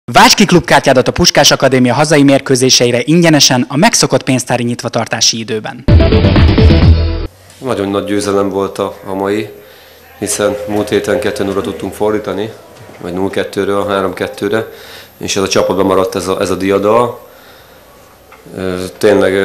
Válts ki klubkártyádat a Puskás Akadémia hazai mérkőzéseire ingyenesen a megszokott pénztári nyitvatartási időben. Nagyon nagy győzelem volt a mai, hiszen múlt héten 2-0-ra tudtunk fordítani, vagy 0-2-ről 3-2-re, és ez a csapatban maradt ez a diadal. Tényleg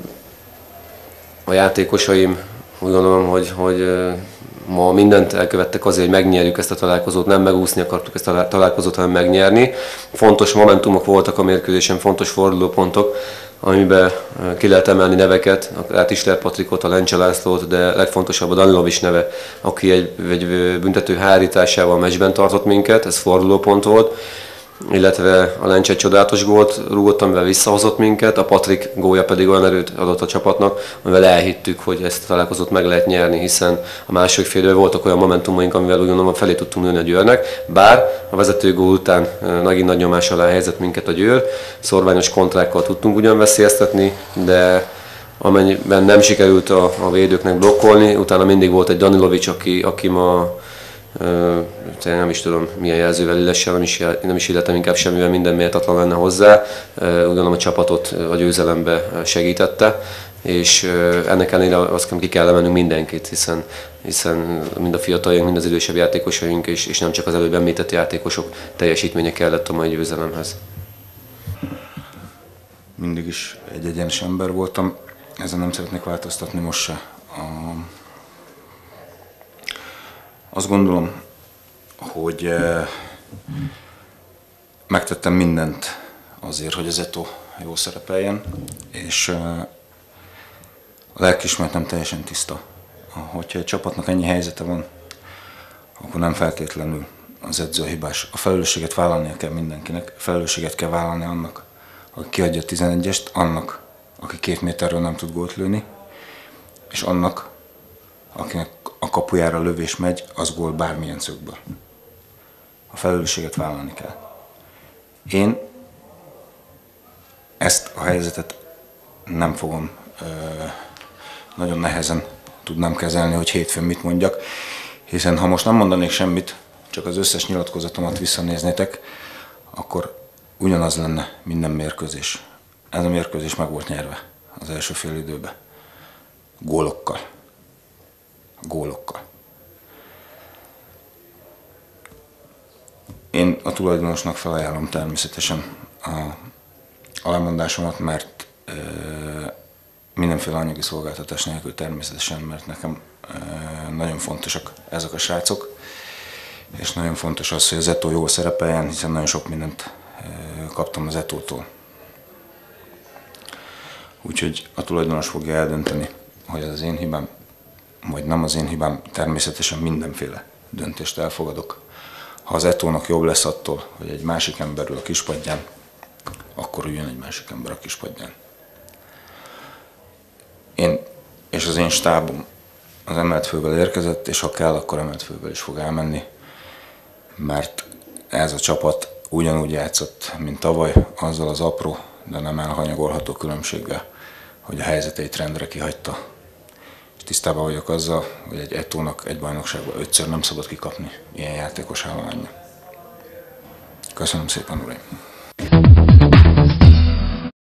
a játékosaim úgy gondolom, hogy ma mindent elkövettek azért, hogy megnyerjük ezt a találkozót, nem megúszni akartuk ezt a találkozót, hanem megnyerni. Fontos momentumok voltak a mérkőzésen, fontos fordulópontok, amiben ki lehet emelni neveket, a Tisler Patrikot, a Lencse Lászlót, de legfontosabb a Danilovics neve, aki egy büntető hárításával meccsben tartott minket, ez fordulópont volt, illetve a Lencse egy csodálatos gólt rúgott, amivel visszahozott minket, a Patrik gólja pedig olyan erőt adott a csapatnak, amivel elhittük, hogy ezt a találkozót meg lehet nyerni, hiszen a második fél időben voltak olyan momentumaink, amivel úgy gondolom felé tudtunk nőni a Győrnek, bár a vezetőgól után megint nagy nyomás alá helyezett minket a Győr, szorványos kontrákkal tudtunk ugyan veszélyeztetni, de amennyiben nem sikerült a védőknek blokkolni, utána mindig volt egy Danilovics, aki ma nem is tudom milyen jelzővel illessel, nem is illetem inkább semmivel, minden méltatlan lenne hozzá. Úgy gondolom a csapatot a győzelembe segítette, és ennek ellenére azt hiszem ki kell emelnünk mindenkit, hiszen mind a fiataljaink, mind az idősebb játékosaink, és nem csak az előbb említett játékosok teljesítménye kellett a mai győzelemhez. Mindig is egy egyenes ember voltam, ezen nem szeretnék változtatni most se. Azt gondolom, hogy megtettem mindent azért, hogy az Eto jól szerepeljen, és a lelkiismeretem teljesen tiszta. Hogyha egy csapatnak ennyi helyzete van, akkor nem feltétlenül az edző a hibás. A felelősséget vállalnia kell mindenkinek, felelősséget kell vállalni annak, aki kiadja a 11-est, annak, aki 2 méterről nem tud gólt lőni, és annak, akinek a kapujára lövés megy, az gól bármilyen szögből. A felelősséget vállalni kell. Én ezt a helyzetet nem fogom, nagyon nehezen tudnám kezelni, hogy hétfőn mit mondjak, hiszen ha most nem mondanék semmit, csak az összes nyilatkozatomat visszanéznétek, akkor ugyanaz lenne minden mérkőzés. Ez a mérkőzés meg volt nyerve az első fél időben. Gólokkal. Én a tulajdonosnak felajánlom természetesen a lemondásomat, mert mindenféle anyagi szolgáltatás nélkül természetesen, mert nekem nagyon fontosak ezek a srácok, és nagyon fontos az, hogy az Eto jól szerepeljen, hiszen nagyon sok mindent kaptam az Etótól. Úgyhogy a tulajdonos fogja eldönteni, hogy ez az én hibám, vagy nem az én hibám, természetesen mindenféle döntést elfogadok. Ha az Etónak jobb lesz attól, hogy egy másik ember ül a kispadján, akkor üljön egy másik ember a kispadján. Én és az én stábom az emelt fővel érkezett, és ha kell, akkor emelt fővel is fog elmenni, mert ez a csapat ugyanúgy játszott, mint tavaly, azzal az apró, de nem elhanyagolható különbséggel, hogy a helyzeteit rendre kihagyta. Tisztában vagyok azzal, hogy egy Etónak egy bajnokságban 5-ször nem szabad kikapni ilyen játékos állománnyal. Köszönöm szépen, uraim!